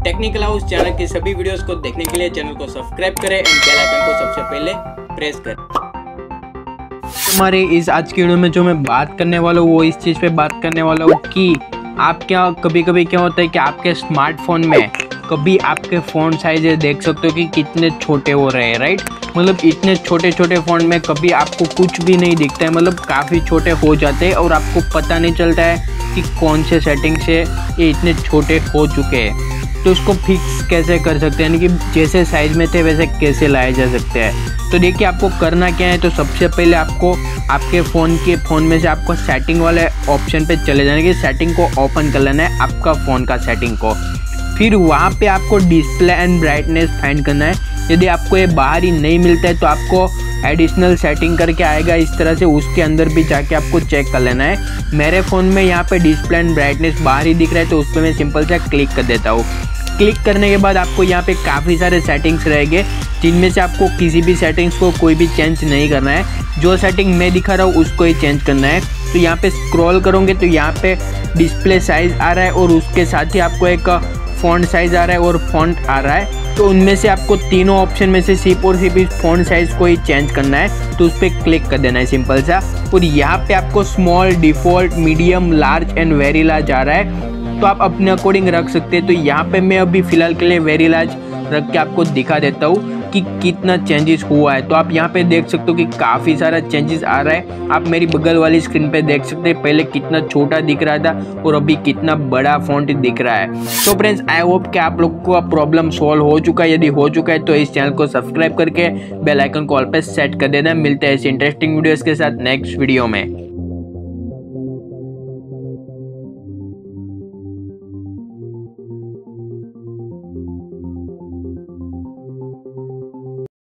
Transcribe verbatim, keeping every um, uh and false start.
Technical house channel की सभी videos को देखने के लिए चैनल को सब्सक्राइब करें एंड बेल आइकन को सबसे पहले प्रेस करें। हमारे इस आज की वीडियो में जो मैं बात करने वाला हूँ वो इस चीज़ पे बात करने वाला हूँ कि आप क्या कभी कभी क्या होता है कि आपके स्मार्टफोन में कभी आपके फ़ोन साइज देख सकते हो कि कितने छोटे हो रहे हैं, राइट। मतलब इतने छोटे छोटे फ़ोन में कभी आपको कुछ भी नहीं दिखता है, मतलब काफ़ी छोटे हो जाते हैं और आपको पता नहीं चलता है कि कौन से सेटिंग से ये इतने छोटे हो चुके हैं। तो उसको फिक्स कैसे कर सकते हैं, यानी कि जैसे साइज़ में थे वैसे कैसे लाए जा सकते हैं। तो देखिए आपको करना क्या है। तो सबसे पहले आपको आपके फ़ोन के फ़ोन में से आपको सेटिंग वाले ऑप्शन पे चले जाने की सेटिंग को ओपन कर लेना है, आपका फ़ोन का सेटिंग को। फिर वहाँ पे आपको डिस्प्ले एंड ब्राइटनेस फाइंड करना है। यदि आपको ये बाहर ही नहीं मिलता है तो आपको एडिशनल सेटिंग करके आएगा इस तरह से, उसके अंदर भी जाके आपको चेक कर लेना है। मेरे फ़ोन में यहाँ पे डिस्प्ले एंड ब्राइटनेस बाहर ही दिख रहा है तो उस पर मैं सिंपल सा क्लिक कर देता हूँ। क्लिक करने के बाद आपको यहाँ पे काफ़ी सारे सेटिंग्स रहेंगे जिनमें से आपको किसी भी सेटिंग्स को कोई भी चेंज नहीं करना है। जो सेटिंग मैं दिखा रहा हूँ उसको ही चेंज करना है। तो यहाँ पे स्क्रॉल करोगे तो यहाँ पे डिस्प्ले साइज़ आ रहा है और उसके साथ ही आपको एक फ़ॉन्ट साइज़ आ रहा है और फॉन्ट आ रहा है। तो उनमें से आपको तीनों ऑप्शन में से सिर्फ और सिर्फ इस फॉन्ट साइज़ को ही चेंज करना है। तो उस पर क्लिक कर देना है सिंपल सा। और यहाँ पे आपको small, default, medium, large and very large आ रहा है, तो आप अपने अकॉर्डिंग रख सकते हैं। तो यहाँ पे मैं अभी फ़िलहाल के लिए वेरी लार्ज रख के आपको दिखा देता हूँ कि कितना चेंजेस हुआ है। तो आप यहाँ पे देख सकते हो कि काफ़ी सारा चेंजेस आ रहा है। आप मेरी बगल वाली स्क्रीन पे देख सकते हैं पहले कितना छोटा दिख रहा था और अभी कितना बड़ा फॉन्ट दिख रहा है। तो फ्रेंड्स आई होप कि आप लोग को प्रॉब्लम सॉल्व हो चुका है। यदि हो चुका है तो इस चैनल को सब्सक्राइब करके बेल आइकन को ऑल पे सेट कर देना। मिलते हैं ऐसे इंटरेस्टिंग वीडियोज़ के साथ नेक्स्ट वीडियो में।